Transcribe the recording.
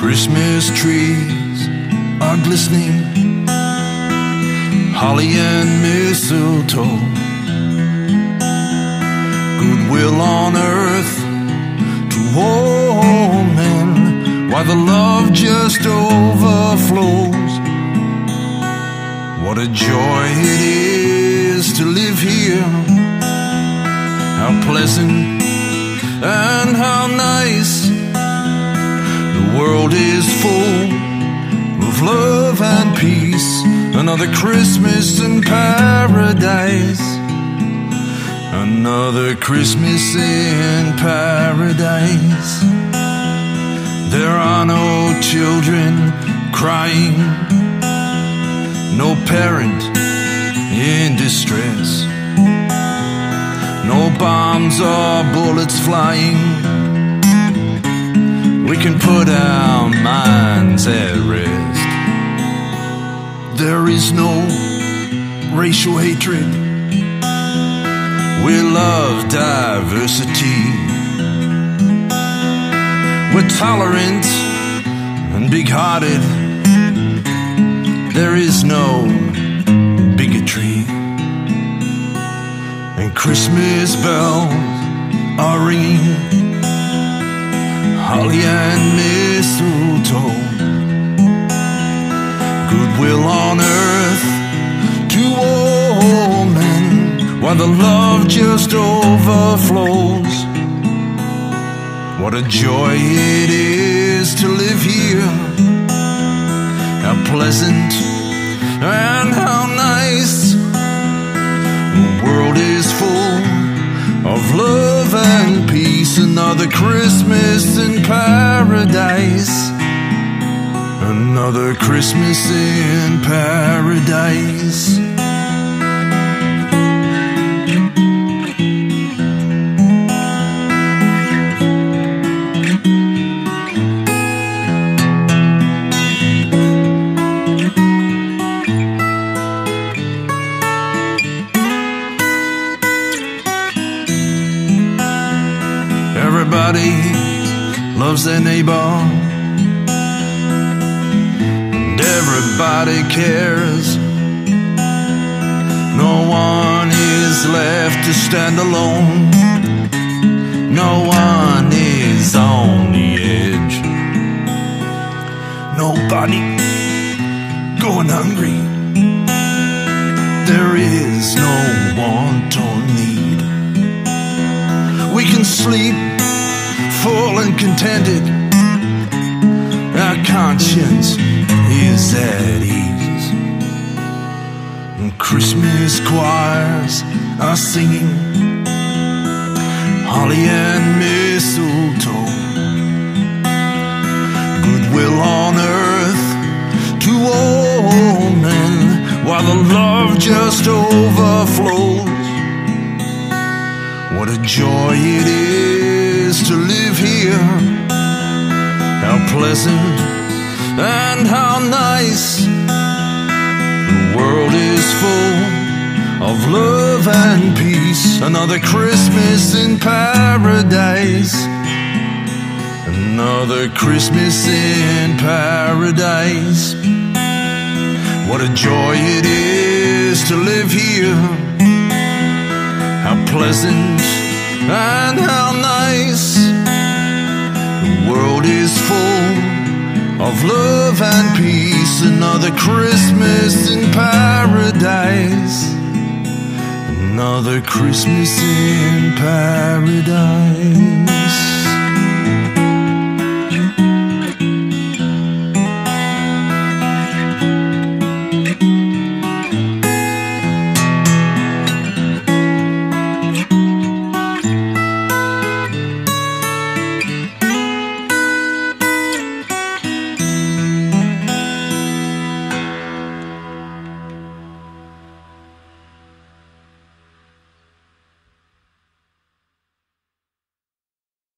Christmas trees are glistening, holly and mistletoe, goodwill on earth to all men, while the love just overflows. What a joy it is to live here, how pleasant and how nice. The world is full of love and peace, another Christmas in paradise, another Christmas in paradise. There are no children crying, no parent in distress, no bombs or bullets flying. We can put our minds at rest. There is no racial hatred. We love diversity. We're tolerant and big-hearted. There is no bigotry. And Christmas bells are ringing, holly and mistletoe, goodwill on earth to all men, while the love just overflows. What a joy it is to live here, how pleasant and how nice. The world is full of love and peace, another Christmas in paradise, another Christmas in paradise. Everybody loves their neighbor, and everybody cares. No one is left to stand alone. No one is on the edge. Nobody going hungry. There is no want or need. We can sleep full and contented. Our conscience is at ease. And Christmas choirs are singing, holly and mistletoe, goodwill on earth to all men, while the love just overflows. What a joy it is to live here, how pleasant and how nice. The world is full of love and peace, another Christmas in paradise, another Christmas in paradise. What a joy it is to live here, how pleasant and how nice. The world is full of love and peace, another Christmas in paradise, another Christmas in paradise.